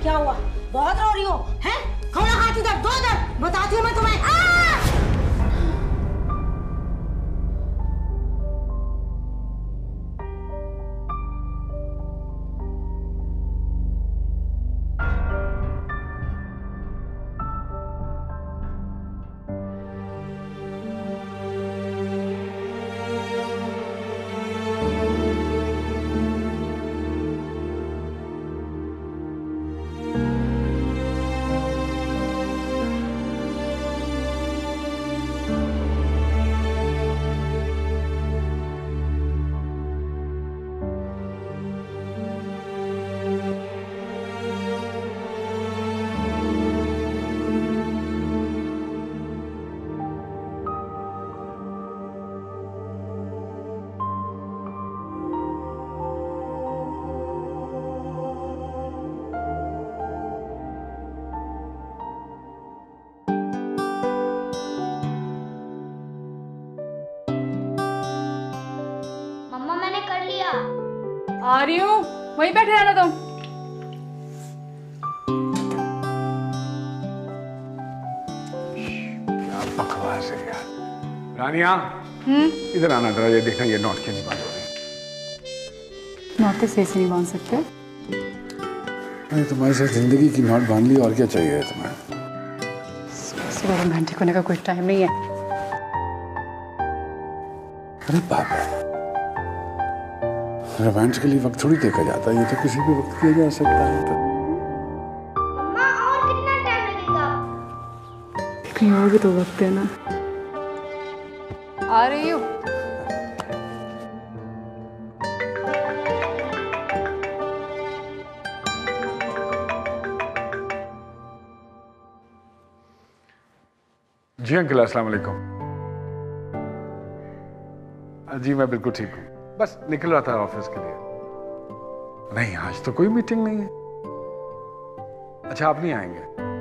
क्या हुआ? बहुत रो रही हो हैं? कौन हाथ इधर, दो इधर, बताती हूँ मैं तुम्हें। आ रही हूँ, वहीं बैठे रहना तुम। क्या बकवास है यार। रानिया, इधर आना जरा, ये देखना ये नॉट क्यों नहीं बांध हो रही। नॉट तो सही से नहीं बांध सकते। अरे तुम्हारे साथ जिंदगी की नॉट बांध ली, और क्या चाहिए तुम्हें? सुबह रोमांटिक होने का कोई टाइम नहीं है। अरे पापा, रोमांटिकली वक्त थोड़ी देखा जाता है, ये तो किसी भी वक्त किया जा सकता है। तो मम्मा और कितना टाइम लगेगा? कहीं और भी तो वक्त है ना। आ रही हूँ। जी अंकल, अस्सलाम वालेकुम। जी मैं बिल्कुल ठीक हूँ, बस निकल रहा था ऑफिस के लिए। नहीं, आज तो कोई मीटिंग नहीं है। अच्छा, आप नहीं आएंगे?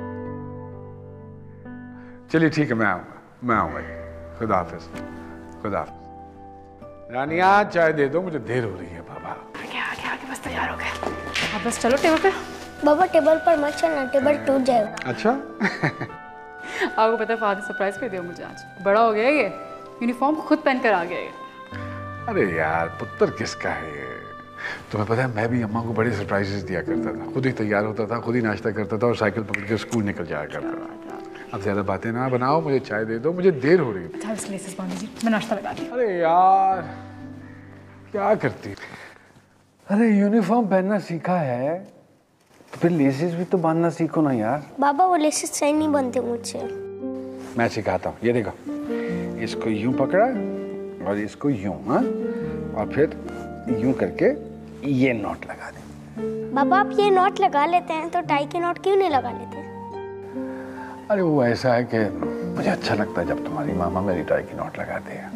चलिए ठीक है, मैं आऊंगा। खुदा हाफिज। खुदा हाफिज। रानिया, चाय दे दो, मुझे देर हो रही है बाबा। आगे बस तैयार हो गए। अब बस चलो टेबल पे। बाबा टेबल पर मत चलना, टेबल टूट जाएगा। अच्छा। आपको पता है फादर सरप्राइज कर दिया मुझे आज। बड़ा हो गया ये, यूनिफॉर्म खुद पहन कर आ गया ये। अरे यार, पुत्र किसका है ये? तुम्हें पता है, मैं भी अम्मा को बड़े सरप्राइजेस दिया करता था। खुद ही तैयार होता था, खुद ही नाश्ता करता था और साइकिल पकड़ के स्कूल निकल जाया करता था। अब ज्यादा बातें ना बनाओ, मुझे चाय दे दो, मुझे देर हो रही है। अच्छा, इसलिए लेसेस बांध दीजिए, मैं नाश्ता लगा दी। अरे यार, क्या करती? अरे यूनिफॉर्म पहनना सीखा है तो फिर लेसेस भी तो बांधना सीखो ना यार। बाबा वो लेसेस सही नहीं बनते मुझसे। मैं सिखाता हूँ, ये देखो, इसको यूं पकड़ा और इसको यूं, हाँ, और फिर यूं करके ये नॉट लगा दे। बाबा आप ये नॉट लगा लेते हैं तो टाई के नॉट क्यों नहीं लगा लेते? अरे वो ऐसा है कि मुझे अच्छा लगता है जब तुम्हारी मामा मेरी टाई की नॉट लगाते हैं।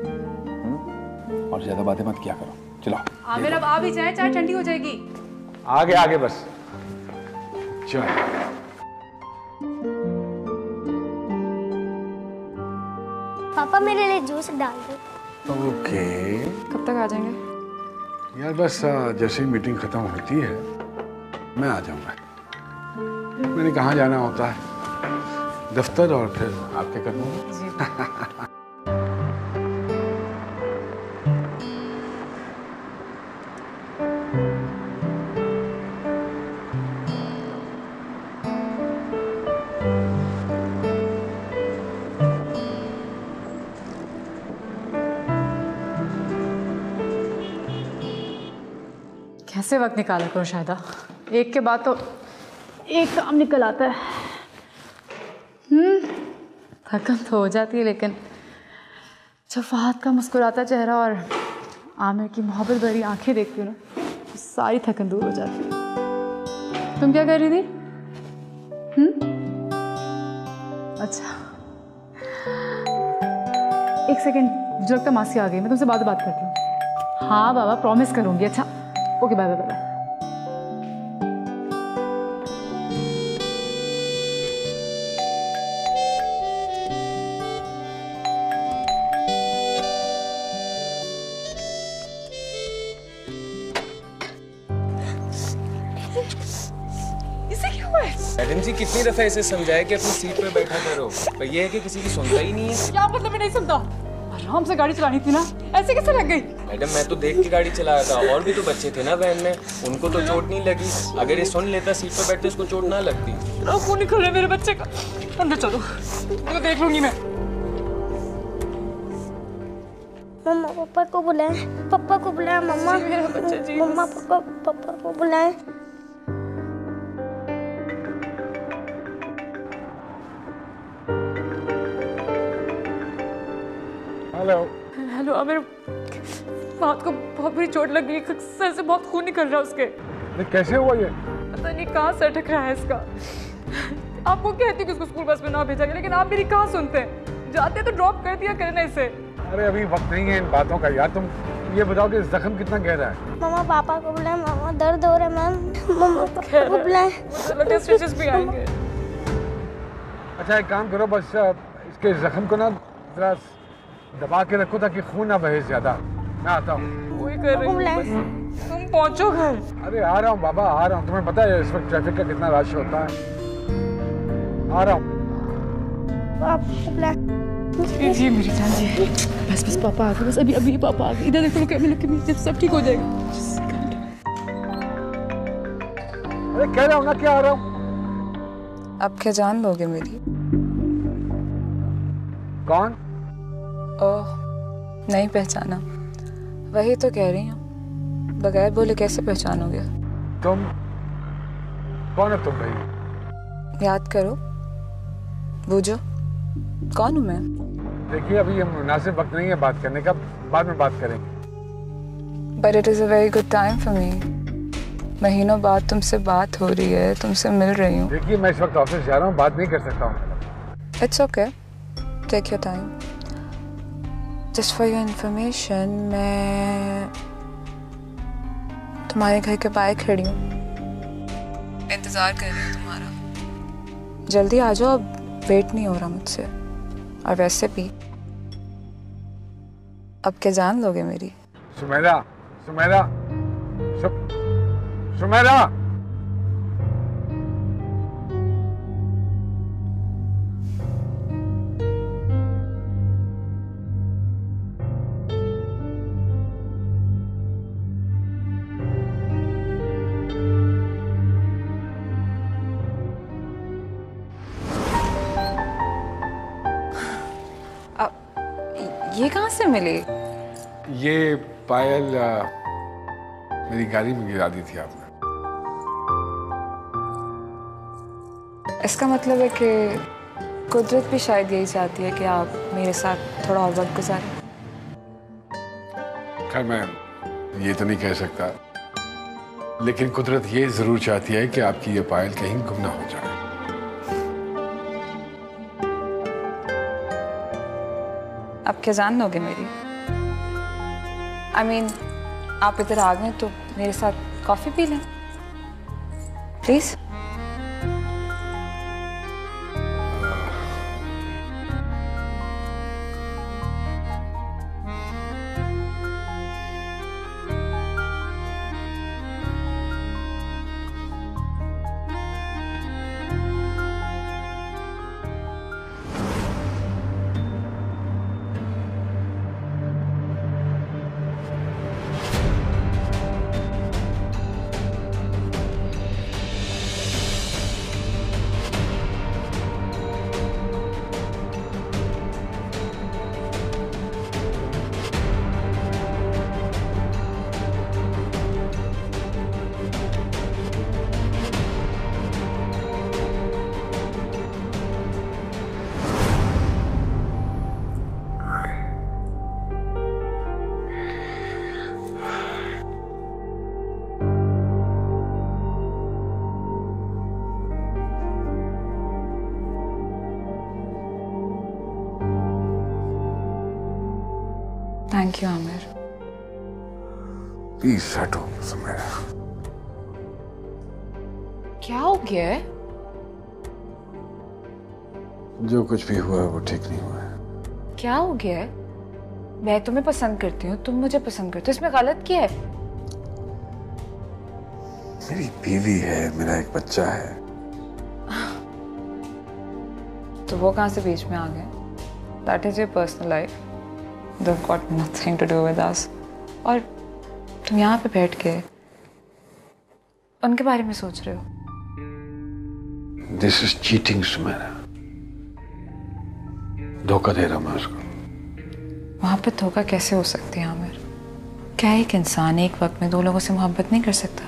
और ज्यादा बातें मत किया करो, चलो। आमिर अब आ भी जाए, चाय ठंडी हो जाएगी। आगे बस, चल। पापा मेरे लिए जूस डाल दो। ओके। कब तक आ जाएंगे? यार बस जैसे ही मीटिंग खत्म होती है मैं आ जाऊंगा। मैंने कहाँ जाना होता है, दफ्तर और फिर आपके कदमों में। कैसे वक्त निकाला करो शायदा, एक के बाद तो एक काम निकल आता है। थकन तो हो जाती है, लेकिन जब फहद का मुस्कुराता चेहरा और आमिर की मोहब्बत भरी आंखें देखती हूँ ना, तो सारी थकन दूर हो जाती है। तुम क्या कर रही थी? अच्छा, एक सेकेंड, मुझे लगता मासी आ गई, मैं तुमसे बात करती हूँ। हाँ बाबा, प्रॉमिस करूँगी। अच्छा ओके, बाय बाय बाय। इसे क्या हुआ है? मैडम जी कितनी दफा इसे समझाया कि अपनी सीट पे बैठा करो, पर ये है कि किसी की सुनता ही नहीं है। क्या मतलब मैं नहीं सुनता? आराम से गाड़ी चलानी थी ना, ऐसे कैसे लग गई? मैडम मैं तो देख के गाड़ी चला रहा था, और भी तो बच्चे थे ना वैन में, उनको तो चोट नहीं लगी। अगर ये सुन लेता सीट पे बैठते उसको चोट ना लगती। खून निकल रहा है मेरे बच्चे का। अंदर चलो, तो देख लूंगी मैं। मम्मा पापा को बुलाएं, पापा को बुलाएं। मम्मा मेरा बच्चा जी। मम्मा पापा को बुलाएं। हेलो हेलो आमिर, हाथ को बहुत बुरी चोट लग गई, सर से बहुत खून निकल रहा है उसके। ये कैसे हुआ ये? पता नहीं कहाँ से अटक रहा है इसका। आपको कहती हूँ कि उसको स्कूल बस में ना भेजा गया, लेकिन आप मेरी कहाँ सुनते हैं? जाते तो ड्रॉप कर दिया करना इसे। अरे अभी वक्त नहीं है इन बातों का यार, तुम ये बताओ कि जख्म कितना गहरा है? मम्मा पापा को बुलाएं। मम्मा दर्द हो रहा है मैम। मम्मा पापा को बुलाएं। लगे स्टिचेस भी आएंगे। अच्छा एक काम करो, बस इसके जख्म को ना जरा दबा के रखो ताकि खून ना बहे ज्यादा। मैं आता हूँ। वही कर रही हूँ बस। तुम पहुँचो घर। अरे आ रहा हूँ बाबा, आ रहा हूँ। तुम्हें पता है इस वक्त ट्रैफिक का कितना रश होता है। आ रहा हूँ। पापा को बुलाएं। जी मेरी जान जी। बस बस पापा आ गए, बस अभी पापा आ गए। इधर देखो कैमरे के पीछे, सब ठीक हो जाएगा। अरे कह रहा हूँ ना क्या आ रहा हूँ। अब क्या जान लोगे मेरी? कौन? ओह नहीं पहचाना? वही तो कह रही हूँ, बगैर बोले कैसे पहचानोगे? तुम कौन हो तुम भाई? याद करो, बूझो कौन हूँ मैं? देखिए अभी ये मुनासिब वक्त नहीं है बात करने का, बाद में बात करेंगे। But it is a very good time for me. महीनों बाद तुमसे बात हो रही है, तुमसे मिल रही हूँ। देखिए मैं इस वक्त ऑफिस जा रहा हूँ, बात नहीं कर सकता हूँ। It's okay, take your time. Just for your information, मैं तुम्हारे घर के बाहर खड़ी हूँ, इंतजार कर रही हूँ तुम्हारा। जल्दी आ जाओ, अब वेट नहीं हो रहा मुझसे। और वैसे भी अब क्या जान लोगे मेरी? सुमेरा, सुमेरा, सुमेरा। ये कहाँ से मिली? ये पायल मेरी गाड़ी में गिरा दी थी आपने। इसका मतलब है कि कुदरत भी शायद यही चाहती है कि आप मेरे साथ थोड़ा और वक्त गुजारें। खैर मैं ये तो नहीं कह सकता, लेकिन कुदरत ये जरूर चाहती है कि आपकी ये पायल कहीं गुम ना हो जाए। अब क्या जान लोगे मेरी? I mean, आप इधर आ गए तो मेरे साथ कॉफी पी लें please. Thank you Aamir. Please हटो सुमेरा। क्या हो गया है? जो कुछ भी हुआ है वो ठीक नहीं हुआ है। क्या हो गया है? मैं तुम्हें पसंद करती हूँ, तुम मुझे पसंद करते हो, इसमें गलत क्या है? मेरी बीवी है, मेरा एक बच्चा है। तो वो कहाँ से बीच में आ गए? That is your personal life, that got nothing to do with us. और तुम यहाँ पे बैठ के उनके बारे में सोच रहे हो? This is cheating Sumaira. धोखा दे रहा हूं मैं उसको। वहां पे धोखा कैसे हो सकती है आमिर? क्या एक इंसान एक वक्त में दो लोगों से मोहब्बत नहीं कर सकता?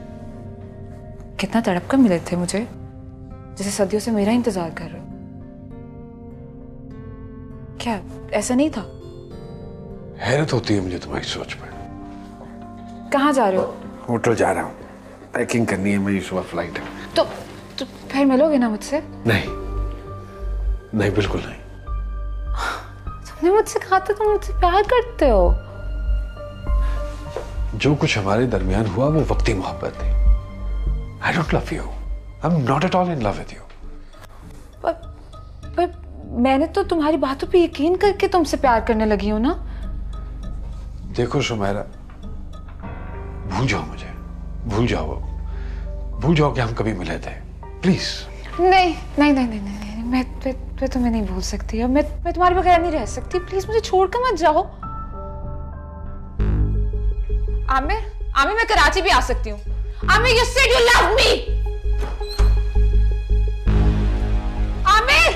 कितना तड़प कर मिले थे मुझे, जैसे सदियों से मेरा इंतजार कर रहे हो। क्या ऐसा नहीं था? हैरत होती है मुझे तुम्हारी सोच पर। कहाँ जा रहे हो? होटल जा रहा हूँ, पैकिंग करनी है, मेरी सुबह फ्लाइट है। तो फिर मिलोगे ना मुझसे? नहीं नहीं, बिल्कुल नहीं। तुमने मुझसे कहा था तुम मुझसे प्यार करते हो। जो कुछ हमारे दरमियान हुआ वो वक्ती मोहब्बत थी। I don't love you. I'm not at all in love with you. पर मैंने तो तुम्हारी बातों पे यकीन करके तुमसे प्यार करने लगी हूँ ना। देखो सुमैरा, भूल जाओ मुझे, भूल जाओ कि हम कभी मिले थे, प्लीज। नहीं नहीं नहीं नहीं नहीं, मैं तुम्हें नहीं भूल सकती। मैं तुम्हारे बगैर नहीं रह सकती। प्लीज मुझे छोड़कर मत जाओ। आमिर मैं कराची भी आ सकती हूँ। Aamir, you said you love me. Aamir,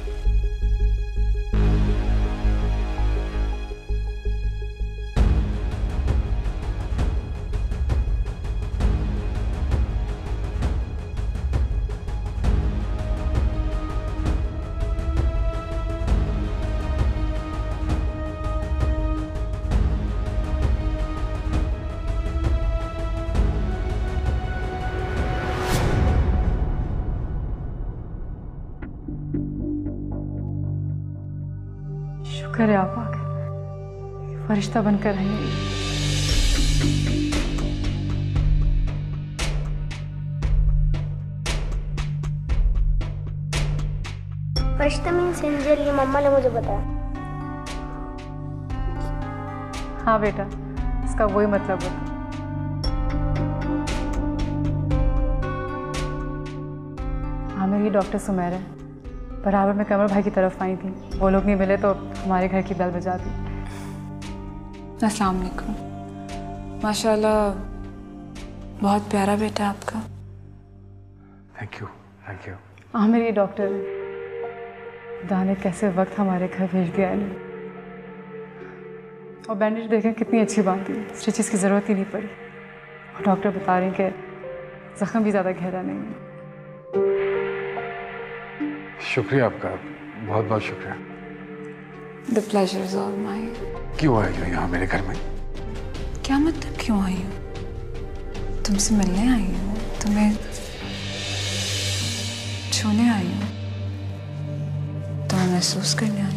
शुक्र है आप आ गए, फरिश्ता बनकर आई हैं। फरिश्ता मीन्स एंजल, ये मम्मा ने मुझे बताया। हाँ बेटा, इसका वही मतलब होता। आमिर, ये डॉक्टर सुमैरा है। बराबर में कमर भाई की तरफ आई थी, वो लोग नहीं मिले तो हमारे घर की बेल बजा दी। अस्सलाम वालेकुम। माशाल्लाह, बहुत प्यारा बेटा आपका। Thank you. आमिर, ये डॉक्टर है। दाने कैसे वक्त हमारे घर भेज दिया है इन्होंने। और बैंडेज देखें कितनी अच्छी बांधी, स्टिचेस की ज़रूरत ही नहीं पड़ी। और डॉक्टर बता रहे हैं कि जख्म भी ज़्यादा गहरा नहीं है। शुक्रिया आपका, बहुत बहुत शुक्रिया। The pleasure is all mine. क्यों आई हो यहाँ मेरे घर में? क्या मतलब क्यों आई हूँ? तुमसे मिलने आई हूँ, तुम्हें छूने आई हूँ, तुम्हें महसूस करने आई हूँ।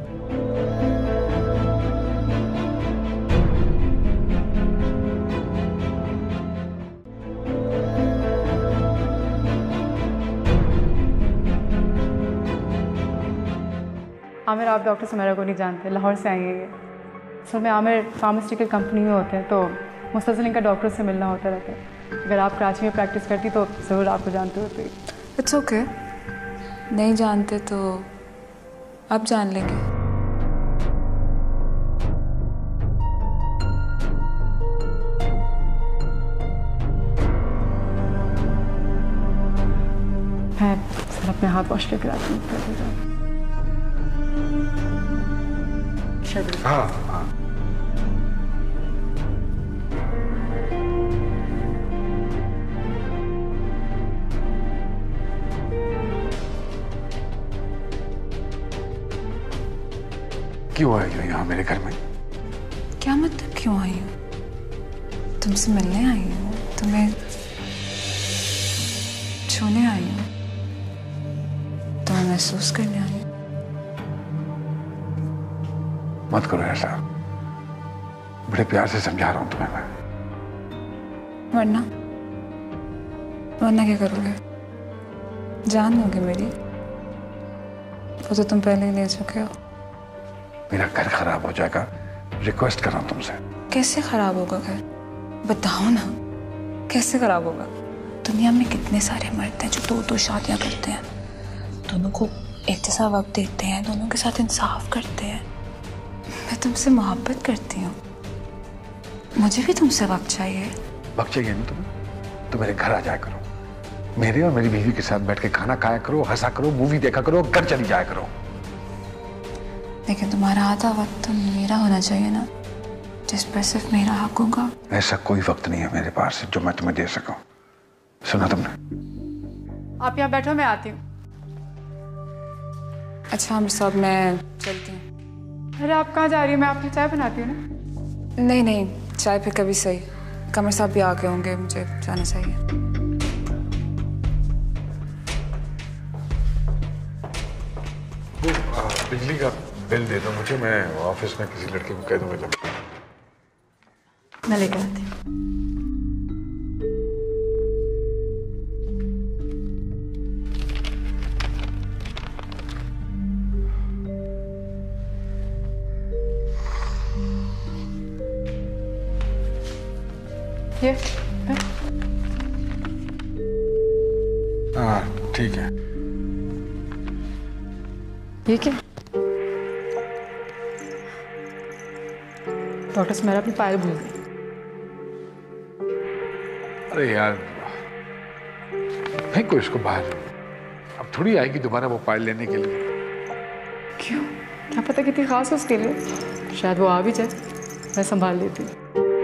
आमिर, आप डॉक्टर सुमैरा को नहीं जानते, लाहौर से आई है ये। असल में आमिर फार्मास्यूटिकल कंपनी में होते हैं, तो मुस्तकिल इनका डॉक्टर से मिलना होता रहता है। अगर आप कराची में प्रैक्टिस करती तो ज़रूर आपको जानते होते। इट्स ओके, नहीं जानते तो अब जान लेंगे। मैं सर अपने हाथ वॉश लेकर आती हूँ। हाँ। क्यों आई हो यहाँ मेरे घर में? क्या मतलब क्यों आई हूँ? तुमसे मिलने आई हूँ, तुम्हें छूने आई हूँ, तुम्हें महसूस करने आई हूँ। मत करो ऐसा, बड़े प्यार से समझा रहा हूं तुम्हें मैं। वरना क्या करोगे? जान दोगे मेरी? वो तो तुम पहले ही ले चुके हो। मेरा घर खराब हो जाएगा, रिक्वेस्ट कर रहा हूं तुमसे। कैसे खराब होगा घर? बताओ ना, कैसे खराब होगा? दुनिया में कितने सारे मर्द हैं जो 2-2 शादियां करते हैं, दोनों को एक जैसा वक्त देते हैं, दोनों के साथ इंसाफ करते हैं। मैं तुमसे मोहब्बत करती हूँ, मुझे भी तुमसे वक्त चाहिए। वक्त चाहिए ना तुम्हें तो मेरे घर आ जाया करो, मेरे और मेरी बीवी के साथ बैठ के खाना खाया करो, हंसा करो, मूवी देखा करो, घर चली जाया करो। लेकिन तुम्हारा आधा वक्त तो मेरा होना चाहिए ना, जिस पर सिर्फ मेरा हक होगा। ऐसा कोई वक्त नहीं है मेरे पास जो मैं तुम्हें दे सकूं। सुना तुमने? आप यहाँ बैठो, मैं आती हूँ। अच्छा हम सब, मैं चलती हूँ। अरे आप कहाँ जा रही हो? मैं आपकी चाय बनाती हूँ ना। नहीं नहीं, चाय फिर कभी सही। कमर साहब भी आ गए होंगे, मुझे जाना चाहिए। बिजली का बिल दे दो मुझे, मैं ऑफिस में किसी लड़के को कह दूंगा जब। मैं लेकर आती हूँ। ये हाँ ठीक है। ये क्या? डॉक्टर सुमेरा अपनी पायल भूल गई। अरे यार फेंको इसको बाहर, अब थोड़ी आएगी दोबारा वो पायल लेने के लिए। क्यों? क्या पता कितनी खास है उसके लिए, शायद वो आ भी जाए, मैं संभाल लेती हूँ।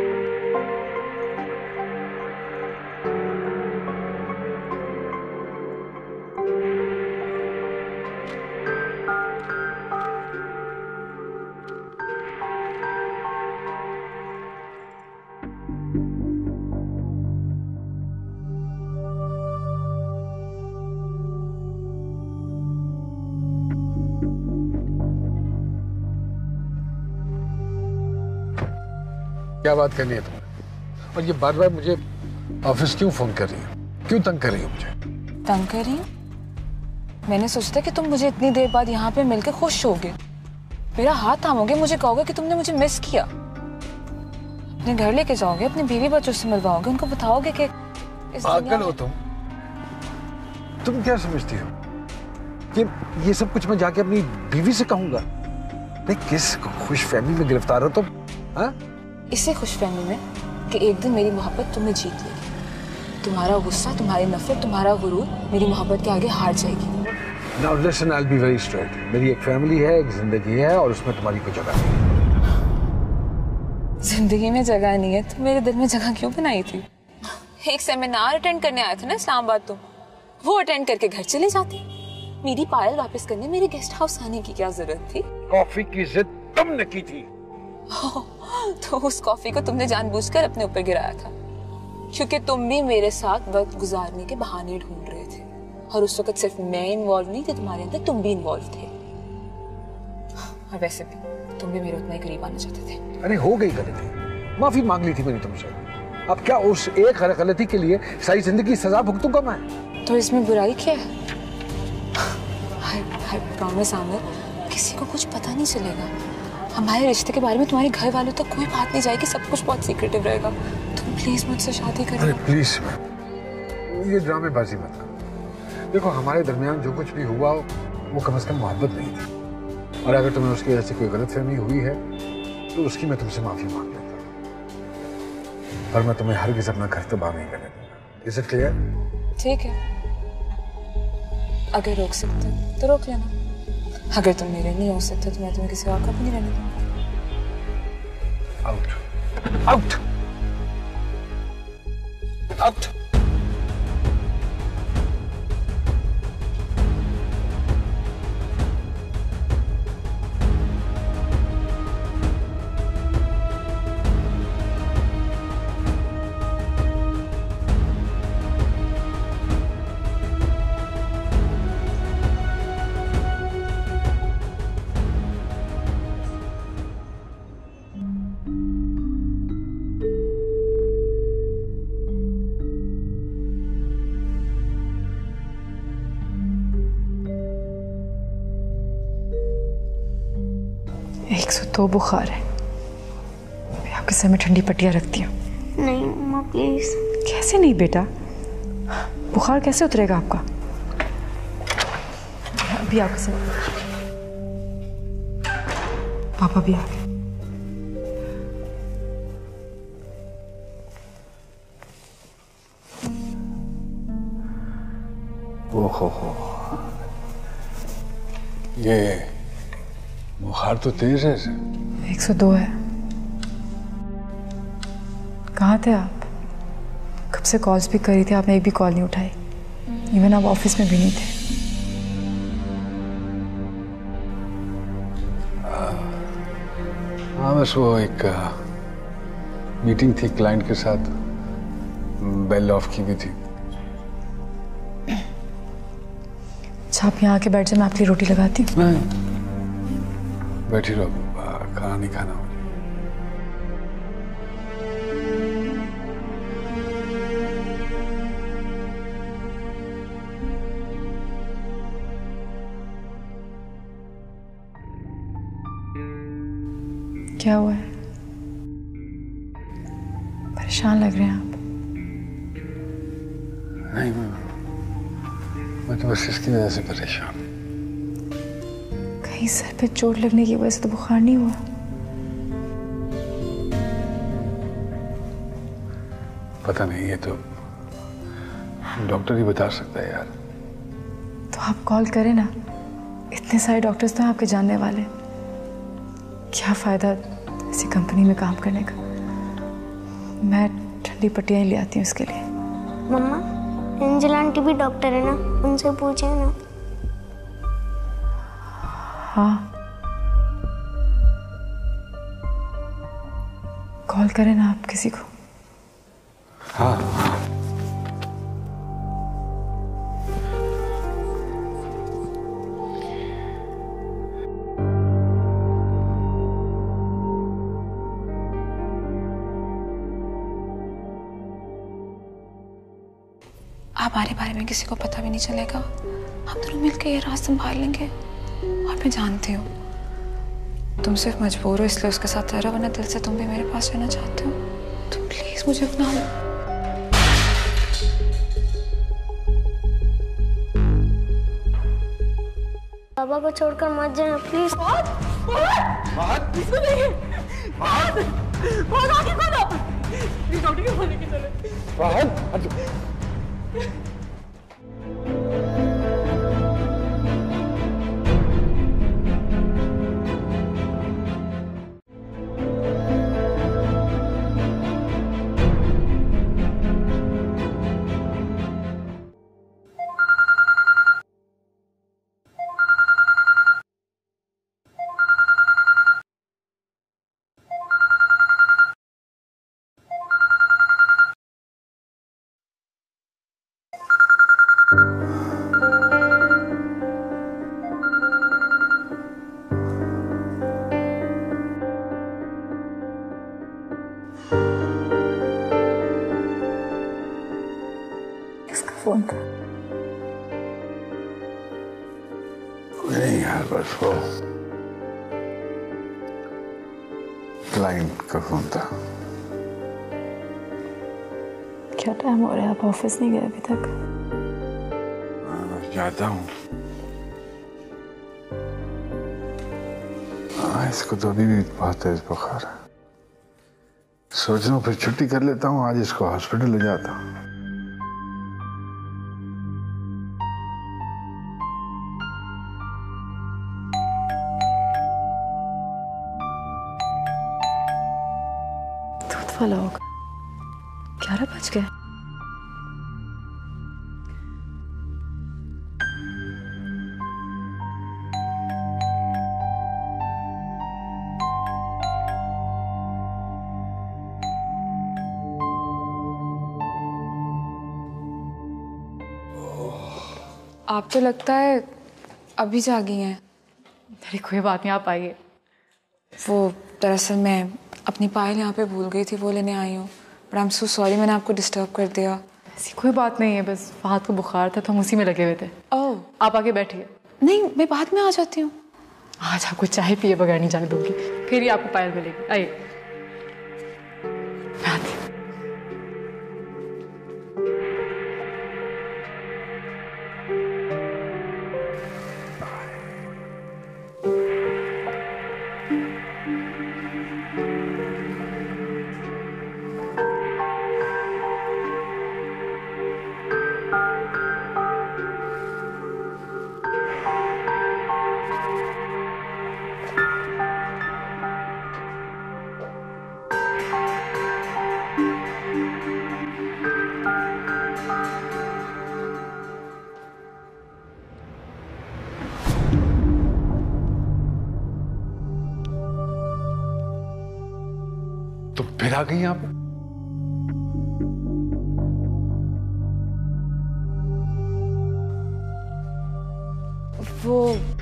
क्या बात करनी है तुम्हें? और ये बार बार मुझे ऑफिस क्यों फोन कर रही हो? क्यों तंग कर रही हो मुझे? तंग कर रही हूँ? मैंने सोचा था कि तुम मुझे इतनी देर बाद यहाँ पे मिलकर खुश होगे, मेरा हाथ थामोगे, मुझे कहोगे कि तुमने मुझे मिस किया, अपने घर लेके जाओगे, अपने बीवी बच्चों से मिलवाओगे, उनको बताओगे कि इस पागल हो तुम क्या समझती हो कि ये सब कुछ मैं जाके अपनी बीवी से कहूंगा? नहीं, किस खुशफहमी में गिरफ्तार हो तुम? हाँ? इसी खुशफहमी में कि एक दिन मेरी मोहब्बत तुम्हें जीत लेगी, तुम्हारा गुस्सा, तुम्हारी नफरत, तुम्हारा गुरूर मेरी मोहब्बत के आगे हार जाएगी। Now listen, I'll be very straight. मेरी एक फैमिली है, एक जिंदगी है, और उसमें तुम्हारी कोई जगह नहीं। जिंदगी में जगह नहीं है तो मेरे दिल में जगह क्यों बनाई थी? एक सेमिनार अटेंड करने आया था ना इस्लामाबाद, तुम वो अटेंड करके घर चले जाती। मेरी पायल वापस करने मेरे गेस्ट हाउस आने की क्या जरूरत थी? कॉफी की जिद तुमने की थी। तो उस कॉफी को तुमने जानबूझकर अपने ऊपर गिराया था, क्योंकि तुम भी मेरे साथ वक्त गुजारने के बहाने ढूंढ रहे थे, और उस वक्त सिर्फ मैं इन्वॉल्व नहीं थी, तुम्हारे अंदर तुम भी इन्वॉल्व थे। और वैसे भी तुम भी मेरे उतना ही करीब आना चाहते थे। अरे हो गई गलती, माफी मांग ली थी मैंने तुमसे, अब क्या उस एक गलती के लिए सारी जिंदगी सजा भुगतूंगा मैं? तो इसमें बुराई क्या है? I promise आमिर, किसी को कुछ पता नहीं चलेगा। हमारे रिश्ते के बारे में तुम्हारे घर वालों तक कोई बात नहीं जाएगी, सब कुछ बहुत सीक्रेटिव रहेगा। तुम प्लीज मुझसे शादी करो। अरे प्लीज, ये ड्रामेबाजी मत करो। देखो, हमारे दरमियान जो कुछ भी हुआ वो कम से कम मोहब्बत नहीं थी, और अगर तुम्हें उसकी वजह से कोई गलतफहमी हुई है तो उसकी मैं तुमसे माफी मांग लेता हूँ, और मैं तुम्हें हरगिज़ अपना घर तबाह नहीं करने दूंगा। Is it clear? ठीक है, अगर रोक सकते हो तो रोक लेना, अगर तुम मेरे नहीं हो सकते तो मैं तुम्हें किसी और का भी नहीं रहने दूंगा। Out, out, out. तो बुखार है, मैं आपके सर में ठंडी पट्टियां रखती हूँ। नहीं मम्मा प्लीज। कैसे नहीं बेटा, बुखार कैसे उतरेगा आपका? अभी आपके साथ पापा भी आ गए। ओहो, ये बुखार तो तेज है। 102 है। कहाँ थे आप? कब से कॉल्स भी करी थी, आपने एक भी कॉल नहीं उठाई। इवन आप ऑफिस में भी नहीं थे। हाँ, बस वो एक मीटिंग थी क्लाइंट के साथ, बेल ऑफ की भी थी। अच्छा, आप यहाँ आके बैठ जाए, मैं आपके लिए रोटी लगाती हूँ। नहीं, बैठी रहो, खाना नहीं खाना मुझे। क्या हुआ है? परेशान लग रहे हैं आप। नहीं, मैं तो बस इसकी वजह से परेशान। कहीं सर पे चोट लगने की वजह से तो बुखार नहीं हुआ? पता नहीं, ये तो डॉक्टर ही बता सकता है यार। तो आप कॉल करें ना, इतने सारे डॉक्टर्स तो हैं आपके जानने वाले। क्या फायदा ऐसी कंपनी में काम करने का। मैं ठंडी पट्टियाँ ही ले आती हूँ इसके लिए। मम्मा, एंजल आंटी भी डॉक्टर है ना, उनसे पूछे ना। हाँ, कॉल करें ना आप किसी को। हाँ, हमारे बारे में किसी को पता भी नहीं चलेगा। हम दोनों मिलकर ये राज संभाल लेंगे। और मैं जानती हूँ तुम सिर्फ मजबूर हो इसलिए उसके साथ रह रहे हो, वरना दिल से तुम भी मेरे पास रहना चाहते हो। तुम प्लीज मुझे अपना लो। पापा को छोड़कर मत जाना प्लीज। किसका फोन था? नहीं यार, बस वो क्लाइंट का फोन था। क्या टाइम हो रहा है, आप ऑफिस नहीं गए अभी तक? जाता हूँ। हाँ, इसको तो अभी भी बहुत तेज बुखार है। सोच रहा हूँ फिर छुट्टी कर लेता हूँ, आज इसको हॉस्पिटल ले जाता हूँ। दूध वाला होगा। 11 बज गए। आप तो लगता है अभी जागी हैं। अरे कोई बात नहीं, आप आइए। वो दरअसल मैं अपनी पायल यहाँ पे भूल गई थी, वो लेने आई हूँ। But I am so sorry, मैंने आपको डिस्टर्ब कर दिया। ऐसी कोई बात नहीं है, बस फहद को बुखार था तो हम उसी में लगे हुए थे। ओह, आप आके बैठिए। नहीं, मैं बाद में आ जाती हूँ। आज आपको चाय पिए बगैर नहीं जाने दूंगी, फिर ही आपको पायल मिलेगी। आइए, मैं आती हूँ। फिर आ गई यहाँ पे? वो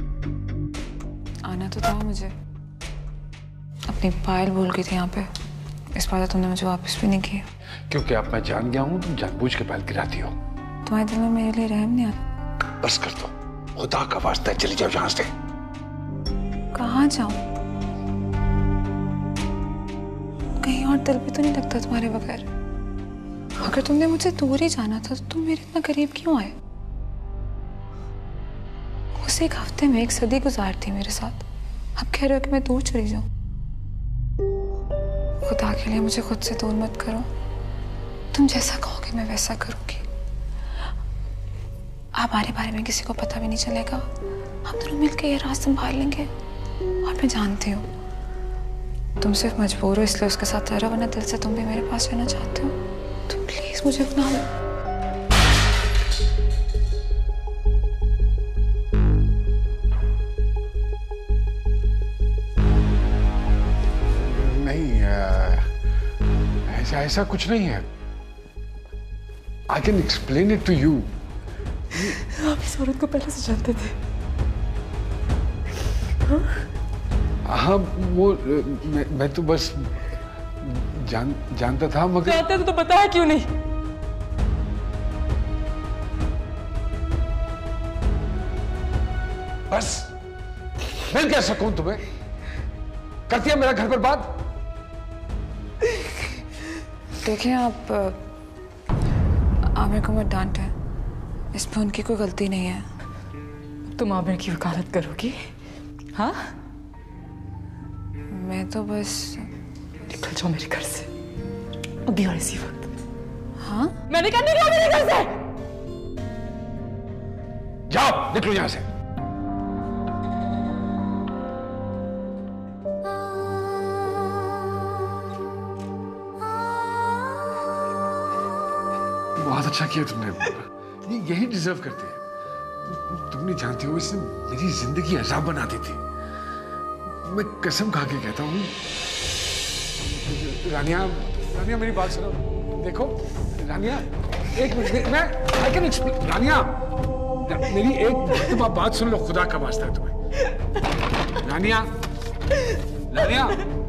आना तो था मुझे, अपनी पायल भूल गई थी यहाँ पे, इस बार तुमने मुझे वापस भी नहीं किया। क्योंकि अब मैं जान गया हूँ तुम जानबूझ के पायल गिराती हो। तुम्हारे दिल में मेरे लिए रहम नहीं आता? बस कर दो, खुदा का वास्ता है, चली जाओ यहाँ से। कहाँ जाऊं? कहीं और दिल भी तो नहीं लगता तुम्हारे बगैर। अगर तुमने मुझे दूर ही जाना था तो तुम मेरे इतना करीब क्यों आए? उस एक हफ्ते में एक सदी गुजारती मेरे साथ, अब कह रहे हो कि मैं दूर चली जाऊं। खुदा के लिए मुझे खुद से दूर मत करो, तुम जैसा कहोगे मैं वैसा करूंगी। हमारे बारे में किसी को पता भी नहीं चलेगा, हम दोनों मिलकर ये राज संभाल लेंगे। और मैं जानती हूँ तुम सिर्फ मजबूर हो इसलिए उसके साथ रह रहे हो, वरना दिल से तुम भी मेरे पास रहना चाहते हो। तो प्लीज मुझे अपना लो। नहीं, ऐसा कुछ नहीं है। I can explain it to you. आप इस औरत को पहले से जानते थे? हाँ, वो मैं तो बस जानता था, मगर जानते थे तो बताया क्यों नहीं? बस मिल क्या सकूं तुम्हें? करती है मेरा घर बर्बाद। देखिए आप आमिर को मत डांटे, इसमें उनकी कोई गलती नहीं है। तुम आमिर की वकालत करोगी? हाँ, मैं तो बस निकल जाओ मेरे घर से अभी और इसी वक्त। हाँ, मैंने कहा निकलो मेरे घर से। जाओ, निकलो यहां से। बहुत अच्छा किया तुमने, यही डिजर्व करती है। तुम नहीं जानती हो, इसने मेरी जिंदगी अजाब बना दी थी। मैं कसम खा के कहता हूँ। रानिया, रानिया मेरी बात सुनो। देखो रानिया, एक मिनट, मैं आई कैन एक्सप्लेन। रानिया, मेरी एक तुम बात सुन लो, खुदा का वास्ता है तुम्हें। रानिया, रानिया,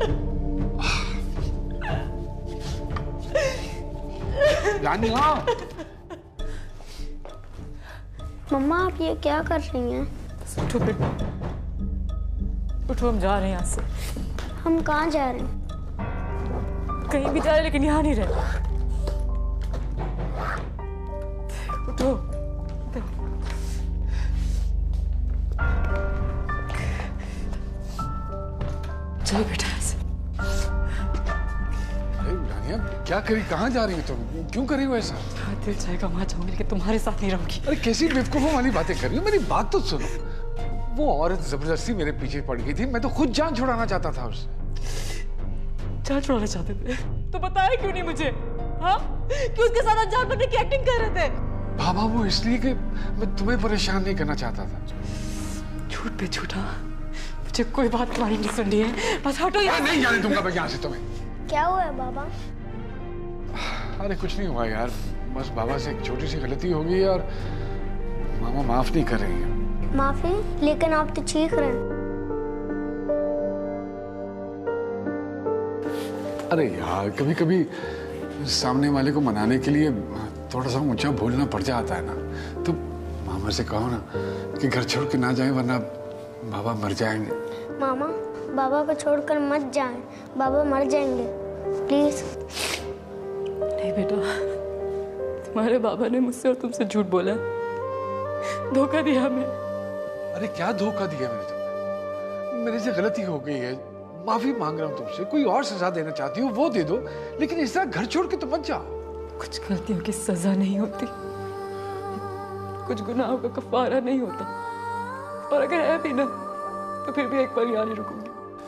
रानिया। मम्मा आप ये क्या कर रही हैं? उठो बेटा, उठो, हम जा रहे हैं यहाँ से। हम कहाँ जा रहे हैं? कहीं भी जा रहे हैं, लेकिन यहाँ नहीं रहना। उठो। चलो बेटा ऐसे। रानिया क्या करी, कहाँ जा रही हो तुम? क्यों कर रही हो ऐसा? दिल चाहेगा वहां जाऊंगी, लेकिन तुम्हारे साथ नहीं रहूंगी। अरे कैसी बेवकूफों वाली बातें कर रही हो? मेरी बात तो सुनो। वो औरत जबरदस्ती मेरे पीछे पड़ गई थी, मैं तो खुद जान छुड़ाना चाहता था उससे। जान छुड़ाना चाहते थे तो बताया क्यों नहीं मुझे? हाँ, क्यों उसके साथ अनजान बनने की एक्टिंग कर रहे थे? बाबा वो इसलिए कि मैं तुम्हें परेशान नहीं करना चाहता था। झूठ पे झूठा, मुझे कोई बात तुम्हारी नहीं सुननी है, बस हटो यहाँ। नहीं जाने दूंगा मैं यहाँ से तुम्हें। क्या हुआ है बाबा? अरे कुछ नहीं हुआ यार, बस बाबा से एक छोटी सी गलती हो गई और मामा माफ नहीं कर रही है। माफी? लेकिन आप तो चीख रहे हैं। अरे यार, कभी कभी सामने वाले को मनाने के लिए थोड़ा सा ऊंचा बोलना पड़ जाता है ना। तो मामा से कहो ना कि घर छोड़ के ना जाए, वरना बाबा मर जाएंगे। मामा बाबा को छोड़कर मत जाएं, बाबा मर जाएंगे, प्लीज। नहीं बेटा, तुम्हारे बाबा ने मुझसे और तुमसे झूठ बोला, धोखा दिया हमें। अरे क्या धोखा दिया मैंने तुम्हें? मेरे से गलती हो गई है, माफी मांग रहा हूँ तुमसे। कोई और सजा देना चाहती हो वो दे दो, लेकिन इस तरह घर छोड़ के तो मत जाओ। कुछ गलतियों की सजा नहीं होती, कुछ गुनाहों का कफारा नहीं होता, और अगर है भी ना तो फिर भी एक बार यहाँ नहीं रुकूंगी।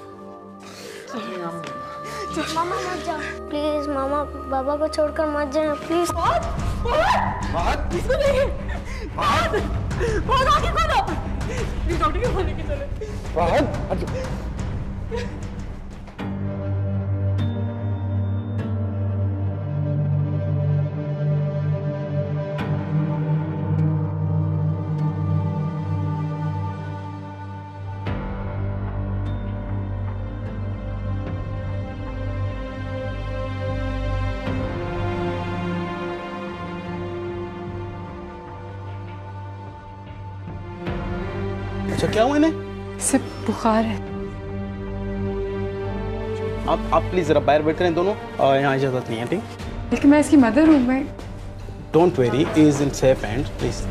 मामा मत जाओ प्लीज, मामा बाबा को छोड़कर मत जाए प्लीज। अच्छा क्या हुआ इन्हें? सिर्फ बुखार है। आप प्लीज जरा बाहर बैठ करें दोनों, और यहाँ इजाजत नहीं है, ठीक? लेकिन मैं इसकी मदर हूँ। मैं don't worry, is in safe hands please.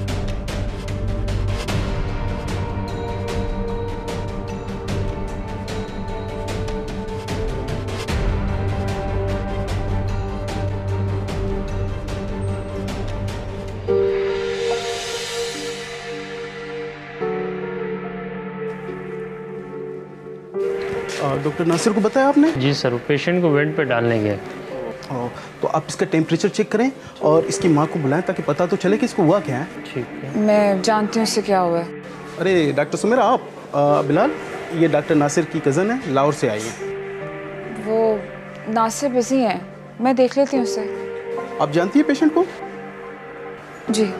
Doctor Nasir को बताया आपने? जी सर, पेशेंट को बेड पे डालने गए। तो आप इसका टेम्परेचर चेक करें और इसकी माँ को बुलाएं ताकि पता तो चले कि इसको हुआ क्या है। ठीक है। मैं जानती हूँ इससे क्या हुआ है। अरे डॉक्टर सुमेरा, आप बिलाल, ये डॉक्टर नासिर की कज़न है, लाहौर से आई है। वो नासिर बिजी हैं, मैं देख लेती हूँ उसे। आप जानती है पेशेंट को? जी।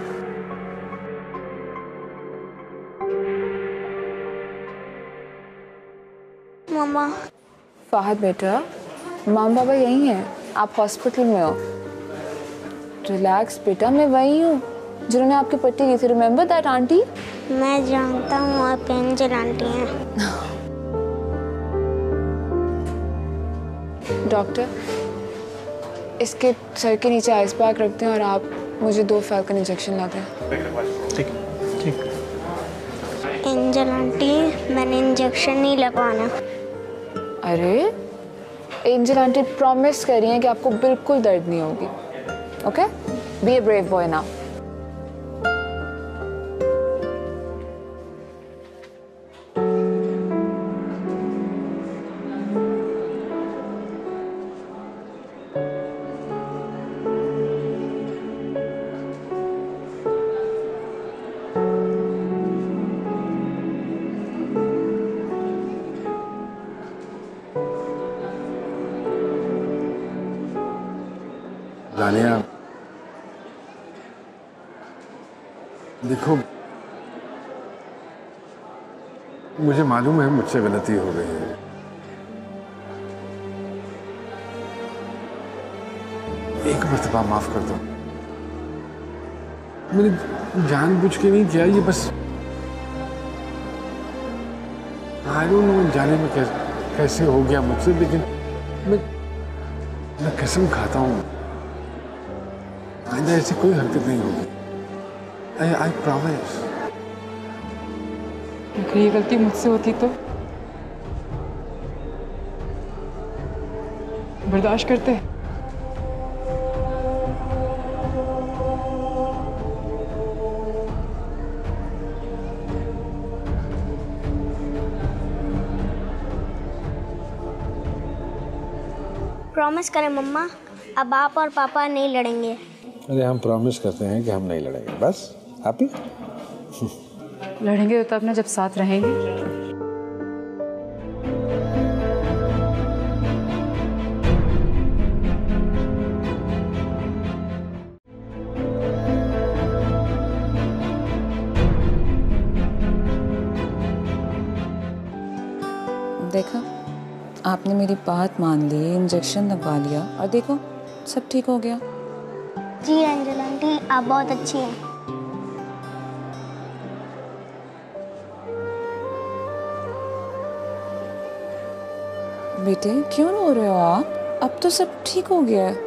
मम्मा। फाहद बेटा, माम बाबा यहीं हैं, आप हॉस्पिटल में हो। रिलैक्स बेटा, मैं वही हूँ जिन्होंने आपकी पट्टी की थी। Remember that aunty? मैं जानता हूँ आप एंजल आंटी हैं। डॉक्टर, इसके सर के नीचे आइस पैक रखते हैं और आप मुझे 2 फैल्कन इंजेक्शन ला दें। ठीक ठीक। एंजल आंटी, मैंने इंजेक्शन नहीं लगवाना। अरे एंजल आंटी प्रॉमिस कर रही हैं कि आपको बिल्कुल दर्द नहीं होगी। Okay, be a brave boy now. Jania, देखो मुझे मालूम है मुझसे गलती हो गई है। एक मर्तबा माफ कर दो। मैंने जानबूझ के नहीं किया, ये बस जाने में कैसे हो गया मुझसे, लेकिन मैं कसम खाता हूँ आइंदा ऐसी कोई हरकत नहीं होगी। I promise। अगर ये गलती मुझसे होती तो बर्दाश्त करते। प्रॉमिस करें मम्मा, अब आप और पापा नहीं लड़ेंगे। अरे हम प्रॉमिस करते हैं कि हम नहीं लड़ेंगे, बस। हैप्पी? लड़ेंगे तो अपने जब साथ रहेंगे। देखा, आपने मेरी बात मान ली, इंजेक्शन लगवा लिया और देखो सब ठीक हो गया। जी एंजल आंटी, आप बहुत अच्छी हैं। बेटे क्यों रो रहे हो आप? अब तो सब ठीक हो गया है।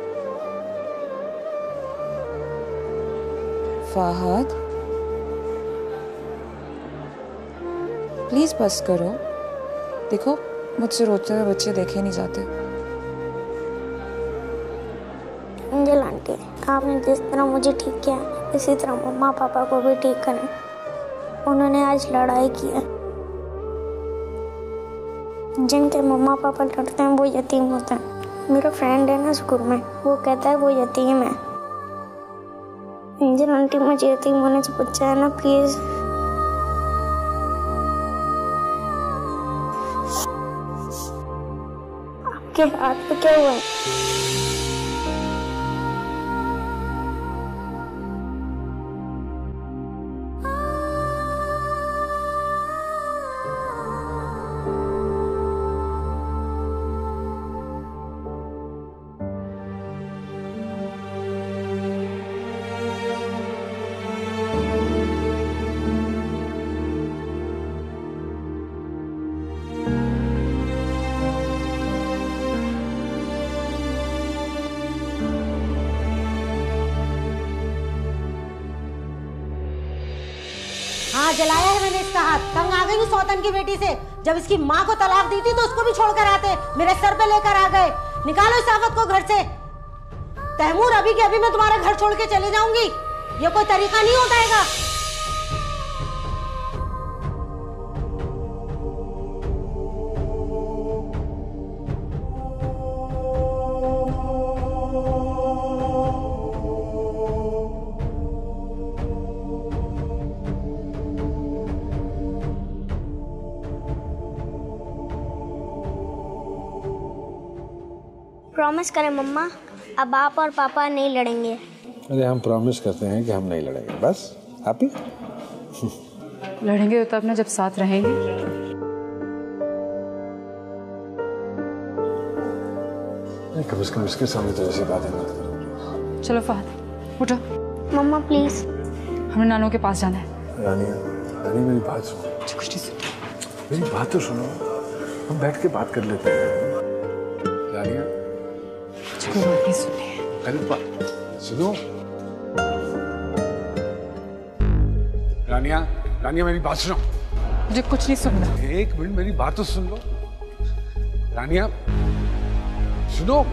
फाहद प्लीज बस करो। देखो मुझसे रोते हुए बच्चे देखे नहीं जाते। एंजल आंटी, आपने जिस तरह मुझे ठीक किया इसी तरह मम्मा पापा को भी ठीक करें। उन्होंने आज लड़ाई की है। जिनके मम्मा पापा लड़ते हैं वो यतीम होते हैं। मेरा फ्रेंड है ना स्कूल में, वो कहता है वो यतीम है। एंजल आंटी, मुझे यतीम होने से बचाया ना प्लीज। आपके हाथ पे क्या हुआ है? हाँ जलाया है मैंने इसका हाथ। तंग आ गई हूँ सौतन की बेटी से। जब इसकी माँ को तलाक दी थी तो उसको भी छोड़कर आते, मेरे सर पे लेकर आ गए। निकालो इस आफत को घर से। तैमूर अभी के अभी मैं तुम्हारा घर छोड़ के चली जाऊंगी। ये कोई तरीका नहीं उठाएगा। प्रॉमिस करें मम्मा, अब आप और पापा नहीं लड़ेंगे। अरे हम प्रॉमिस करते हैं कि हम नहीं लड़ेंगे, बस। हैप्पी? लड़ेंगे तो अपने जब साथ रहेंगे। कम से कम इसके सामने तो ऐसी बातें मत करो। चलो फहद उठो। Mamma please. हमें नानू के पास जाना है। रानी मेरी बात सुनो। कुछ नहीं सुन। मेरी बात तो सुनो, हम बैठ के बात कर लेते हैं। रानिया कोई बात नहीं सुननी है। अरे सुनो रानिया, रानिया मेरी बात सुनो। मुझे कुछ नहीं सुनना। एक मिनट मेरी बात तो सुन लो। रानिया सुनो।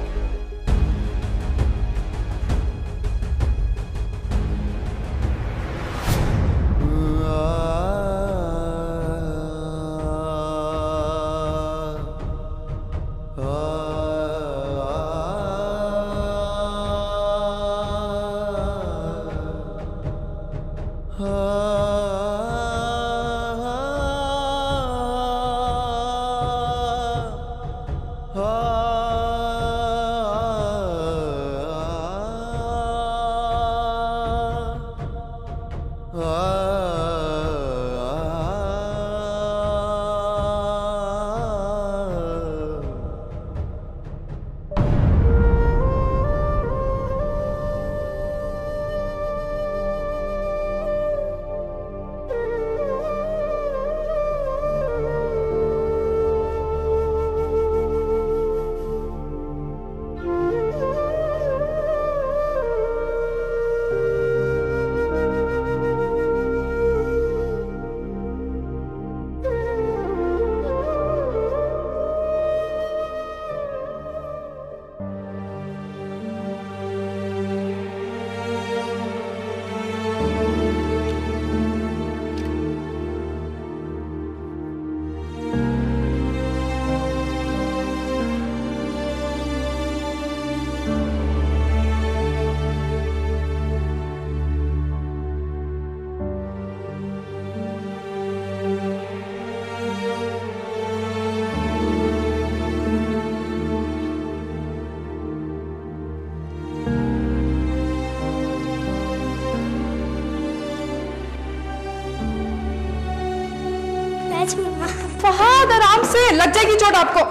फहद आराम से, लग जाएगी चोट आपको।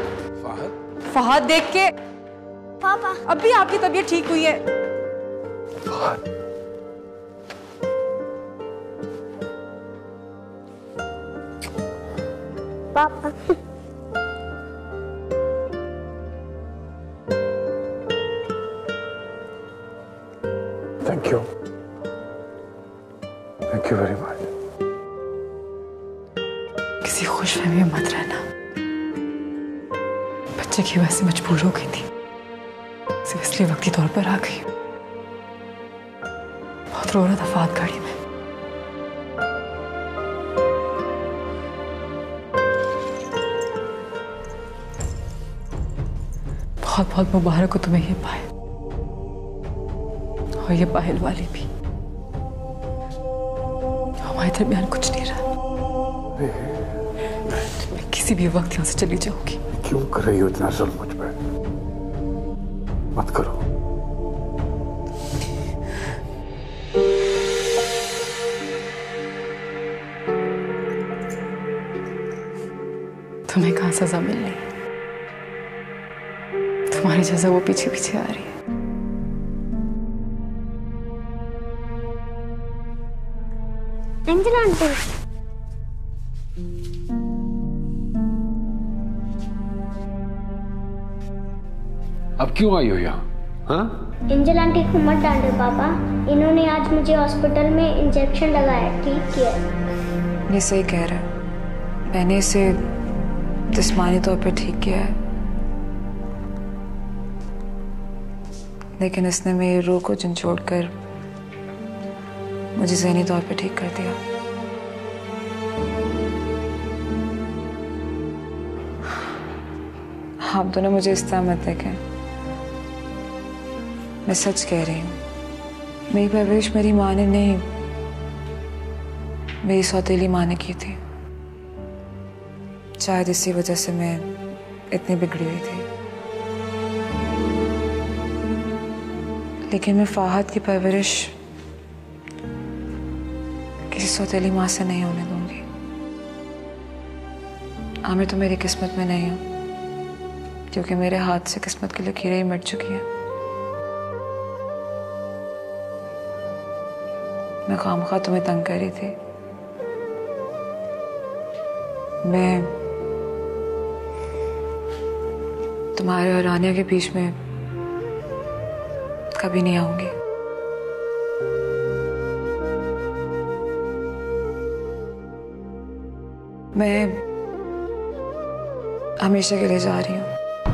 फहद देख के पापा, अब भी आपकी तबीयत ठीक हुई है। पापा थैंक यू वेरी मच। किसी खुशफहमी में मत रहना। बच्चे की वजह से मजबूर हो गई थी, सिर्फ इसलिए वक्ती तौर पर आ गई। बहुत रो रहा था फहद गाड़ी में। बहुत बहुत मुबारक हो तुम्हें ये पायल, और ये पायल वाली भी। हमारे दरमियान कुछ नहीं रहा। मैं किसी भी वक्त यहाँ से चली जाऊंगी। क्यों कर रही हो इतना जुल्म मुझ पे? मत करो। तुम्हें कहाँ सजा मिल रही? तुम्हारी सजा वो पीछे पीछे आ रही है। एंजल आंटी, अब क्यों आई हो यहाँ? हाँ? एंजल आंटी को मत डांटो पापा, इन्होंने आज मुझे हॉस्पिटल में इंजेक्शन लगाया, ठीक किया। ये सही कह रहा है, मैंने इसे जिस्मानी तौर पे ठीक किया है, लेकिन इसने मेरी रूह को झंझोड़कर मुझे ज़हनी तौर पे ठीक कर दिया। आप दोनों मुझे इस तरह मत देखें, मैं सच कह रही हूँ। मेरी परवरिश मेरी माँ ने नहीं, मेरी सौतेली माँ ने की थी। शायद इसी वजह से मैं इतनी बिगड़ी हुई थी, लेकिन मैं फाहद की परवरिश किसी सौतेली माँ से नहीं होने दूंगी। आमिर तो मेरी किस्मत में नहीं हो, क्योंकि मेरे हाथ से किस्मत की लकीरें ही मिट चुकी हैं। मैं खामखा तुम्हें तंग कर रही थी। मैं तुम्हारे और रानिया के बीच में कभी नहीं आऊंगी। मैं हमेशा के लिए जा रही हूँ।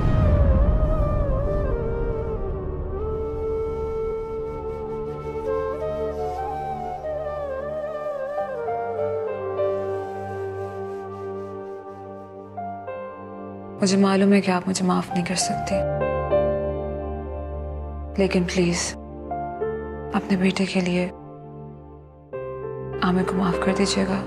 मुझे मालूम है कि आप मुझे माफ नहीं कर सकती, लेकिन प्लीज अपने बेटे के लिए आमिर को माफ कर दीजिएगा।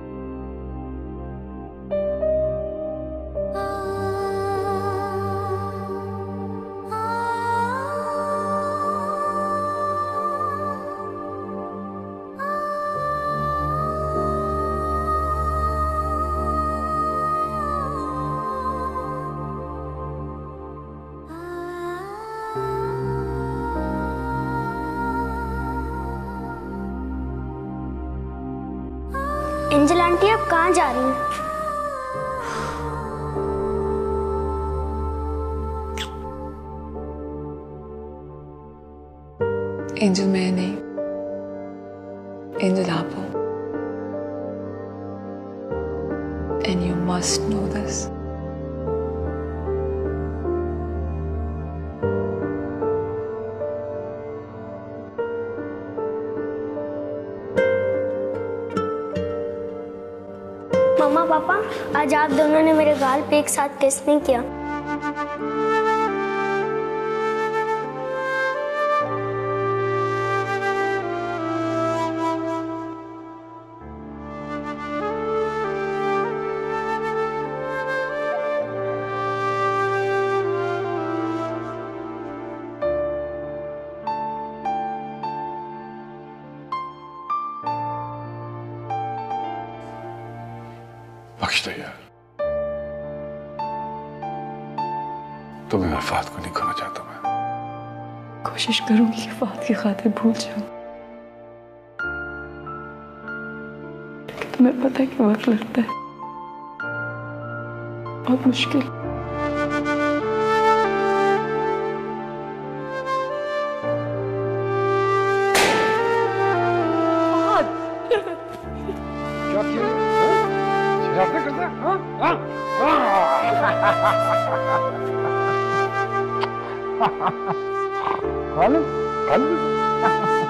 एंजल आंटी अब कहाँ जा रही हैं? एंजल मैं नहीं, एंजल आप हो, and you must know this. Mamma papa, आज आप दोनों ने मेरे गाल पे एक साथ किस नहीं किया। बख्श दो यार, तुम्हें अल्फाज को नहीं खोना चाहता मैं। कोशिश करूंगी कि फात की खातिर भूल जाऊं, लेकिन तुम्हें पता है कि वक्त लगता है, बहुत मुश्किल। Halo?